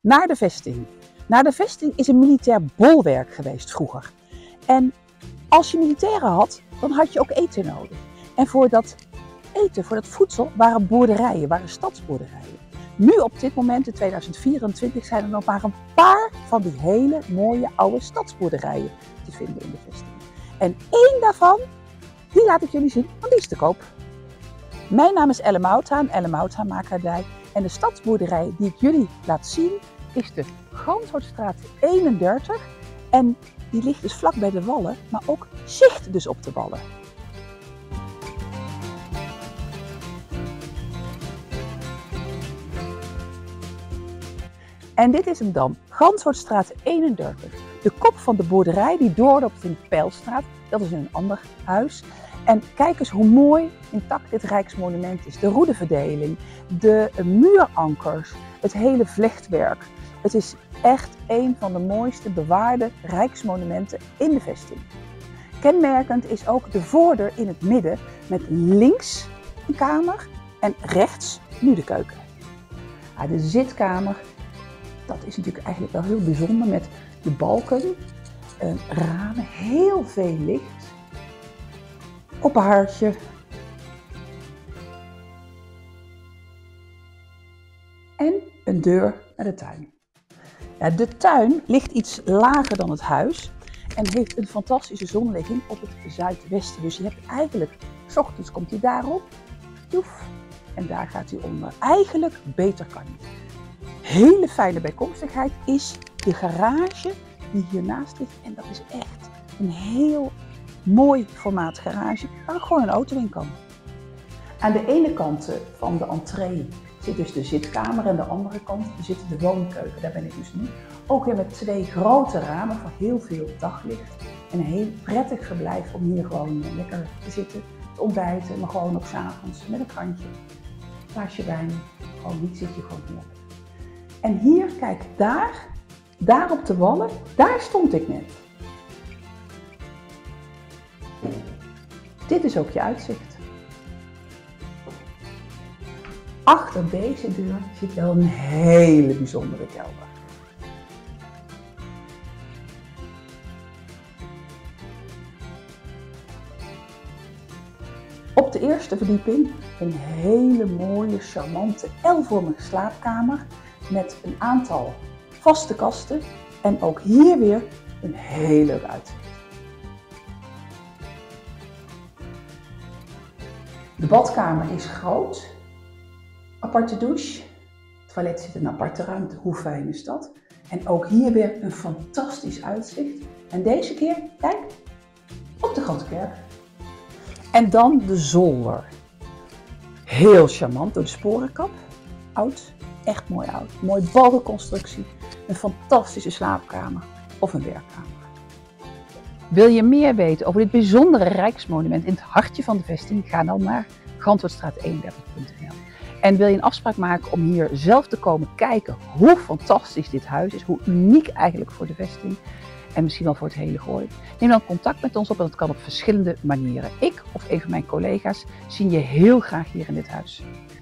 Naar de vesting. Naar de vesting is een militair bolwerk geweest vroeger. En als je militairen had, dan had je ook eten nodig. En voor dat eten, voor dat voedsel, waren boerderijen, waren stadsboerderijen. Nu op dit moment, in 2024, zijn er nog maar een paar van die hele mooie oude stadsboerderijen te vinden in de vesting. En één daarvan, die laat ik jullie zien, want die is te koop. Mijn naam is Elle Mouthaan, Elle Mouthaan Makelaardij. En de stadsboerderij die ik jullie laat zien is de Ganshoutstraat 31. En die ligt dus vlak bij de wallen, maar ook zicht dus op de wallen. En dit is hem dan, Ganshoutstraat 31. De kop van de boerderij die doorloopt in de Peilstraat, dat is in een ander huis. En kijk eens hoe mooi intact dit rijksmonument is. De roedeverdeling, de muurankers, het hele vlechtwerk. Het is echt een van de mooiste bewaarde rijksmonumenten in de vesting. Kenmerkend is ook de voordeur in het midden met links een kamer en rechts nu de keuken. De zitkamer, dat is natuurlijk eigenlijk wel heel bijzonder met de balken, ramen, heel veel licht. Oppenhaardje. En een deur naar de tuin. Ja, de tuin ligt iets lager dan het huis en heeft een fantastische zonligging op het zuidwesten. Dus je hebt eigenlijk, 's ochtends komt hij daarop, joef, en daar gaat hij onder. Eigenlijk beter kan niet. Hele fijne bijkomstigheid is de garage die hiernaast ligt. En dat is echt een heel mooi formaat garage waar gewoon een auto in kan. Aan de ene kant van de entree zit dus de zitkamer en aan de andere kant zit de woonkeuken. Daar ben ik dus nu. Ook weer met twee grote ramen voor heel veel daglicht. En een heel prettig verblijf om hier gewoon lekker te zitten, te ontbijten, maar gewoon ook 's avonds met een krantje, een glaasje wijn. Gewoon niet, zit je gewoon heerlijk. En hier, kijk, daar op de wallen, daar stond ik net. Dit is ook je uitzicht. Achter deze deur zit wel een hele bijzondere kelder. Op de eerste verdieping een hele mooie, charmante, L-vormige slaapkamer met een aantal vaste kasten en ook hier weer een heel leuk uitzicht. De badkamer is groot, aparte douche, het toilet zit in een aparte ruimte, hoe fijn is dat? En ook hier weer een fantastisch uitzicht. En deze keer, kijk, op de Grote Kerk. En dan de zolder. Heel charmant door de sporenkap, oud, echt mooi oud. Mooi balkenconstructie, een fantastische slaapkamer of een werkkamer. Wil je meer weten over dit bijzondere rijksmonument in het hartje van de vesting? Ga dan naar Ganshoutstraat31.nl. En wil je een afspraak maken om hier zelf te komen kijken hoe fantastisch dit huis is, hoe uniek eigenlijk voor de vesting en misschien wel voor het hele Gooi? Neem dan contact met ons op en dat kan op verschillende manieren. Ik of een van mijn collega's zien je heel graag hier in dit huis.